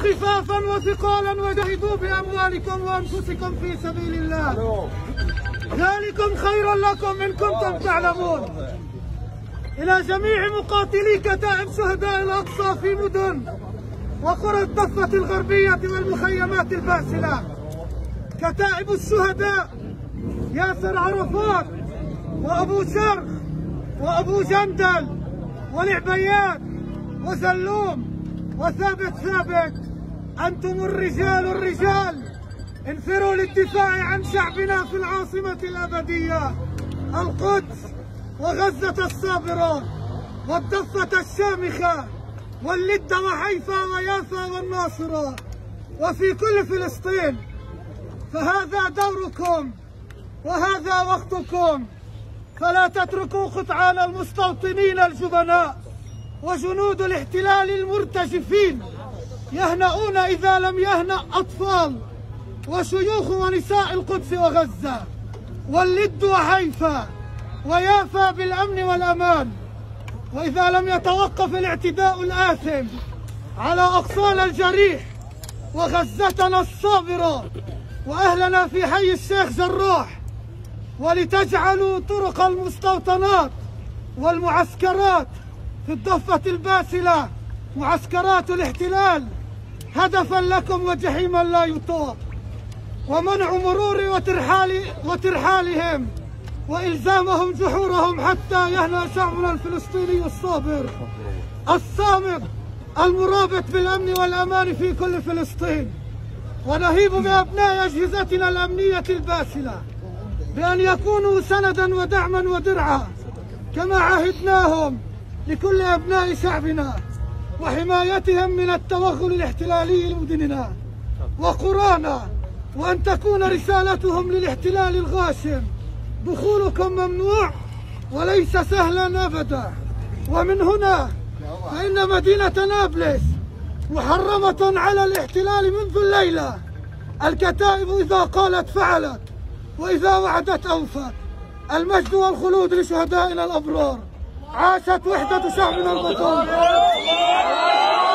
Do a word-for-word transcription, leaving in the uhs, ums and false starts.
خفافا وثقالا وجاهدوا بأموالكم وأنفسكم في سبيل الله ذلكم خير لكم إن كنتم تعلمون. إلى جميع مقاتلي كتائب شهداء الأقصى في مدن وقرى الضفة الغربية والمخيمات الباسلة، كتائب الشهداء ياسر عرفات وأبو شرخ وأبو جندل والعبيات وزلوم وثابت ثابت، أنتم الرجال الرجال، انفروا للدفاع عن شعبنا في العاصمة الأبدية القدس وغزة الصابرة والضفة الشامخة واللد وحيفا ويافا والناصرة وفي كل فلسطين. فهذا دوركم وهذا وقتكم، فلا تتركوا قطعان المستوطنين الجبناء وجنود الاحتلال المرتجفين يهنؤون إذا لم يهنأ أطفال وشيوخ ونساء القدس وغزة واللد وحيفا ويافا بالأمن والأمان. وإذا لم يتوقف الاعتداء الآثم على أقصانا الجريح وغزتنا الصابرة وأهلنا في حي الشيخ جراح، ولتجعلوا طرق المستوطنات والمعسكرات في الضفة الباسلة معسكرات الاحتلال هدفا لكم وجحيما لا يطاق، ومنع مرور وترحال وترحالهم وإلزامهم جحورهم حتى يهنأ شعبنا الفلسطيني الصابر الصامد المرابط بالأمن والأمان في كل فلسطين. ونهيب بأبناء أجهزتنا الأمنية الباسلة بأن يكونوا سندا ودعما ودرعا كما عهدناهم لكل أبناء شعبنا، وحمايتهم من التوغل الاحتلالي لمدننا وقرانا، وأن تكون رسالتهم للاحتلال الغاشم دخولكم ممنوع وليس سهلا أبدا. ومن هنا فإن مدينة نابلس محرمة على الاحتلال منذ الليلة. الكتائب إذا قالت فعلت وإذا وعدت أوفت. المجد والخلود لشهدائنا الأبرار. عاشت وحدة شعبنا الوطني.